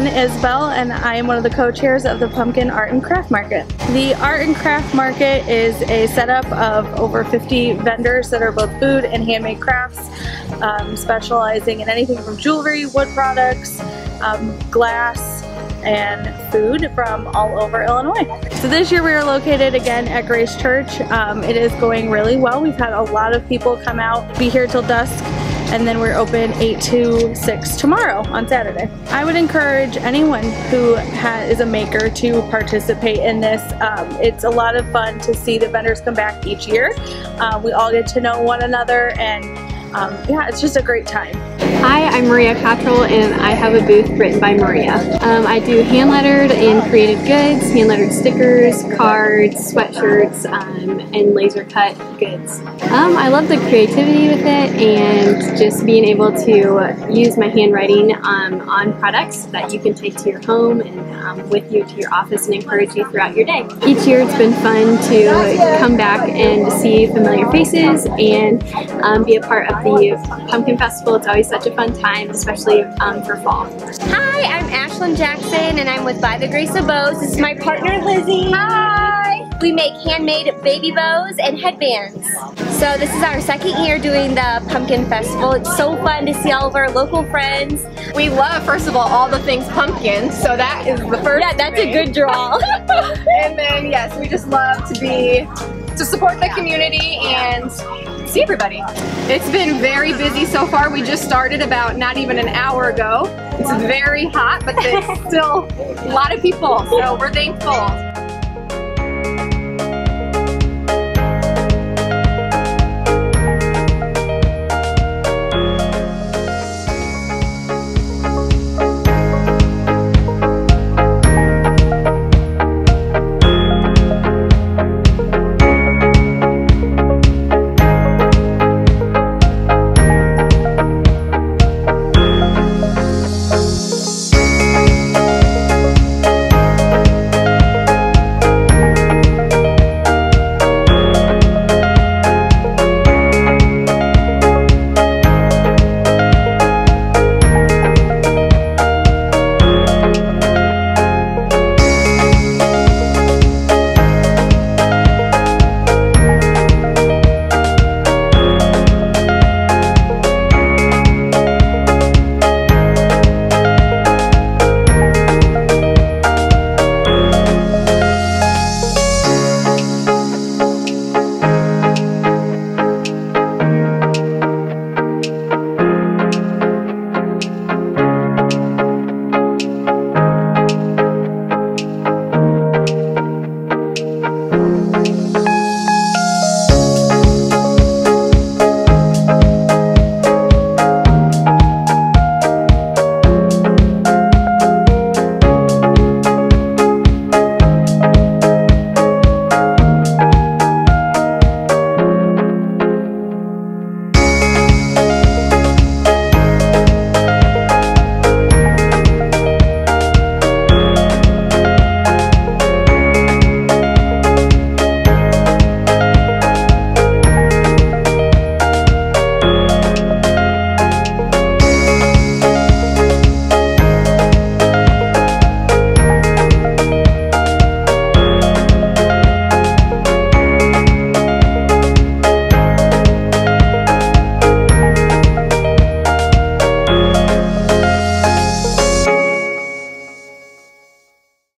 Isabel, and I am one of the co-chairs of the Pumpkin Art and Craft Market. The Art and Craft Market is a setup of over 50 vendors that are both food and handmade crafts, specializing in anything from jewelry, wood products, glass, and food from all over Illinois. So this year we are located again at Grace Church. It is going really well. We've had a lot of people come out, be here till dusk, and then we're open 8 to 6 tomorrow on Saturday. I would encourage anyone who is a maker to participate in this. It's a lot of fun to see the vendors come back each year. We all get to know one another, and yeah, it's just a great time. Hi, I'm Maria Cottrell, and I have a booth written by Maria. I do hand-lettered and creative goods, hand-lettered stickers, cards, sweatshirts, and laser-cut goods. I love the creativity with it and just being able to use my handwriting on products that you can take to your home and with you to your office and encourage you throughout your day. Each year it's been fun to come back and see familiar faces and be a part of the Pumpkin Festival. It's always such a fun time, especially for fall. Hi, I'm Ashlyn Jackson, and I'm with By the Grace of Bows. This is my partner, Lizzie. Hi! We make handmade baby bows and headbands. So this is our second year doing the Pumpkin Festival. It's so fun to see all of our local friends. We love, first of all the things pumpkin, so that is the first. Yeah, that's a good draw. And then, yes, we just love to support the community and see everybody. It's been very busy so far. We just started about not even an hour ago. It's very hot, but there's still a lot of people, so we're thankful.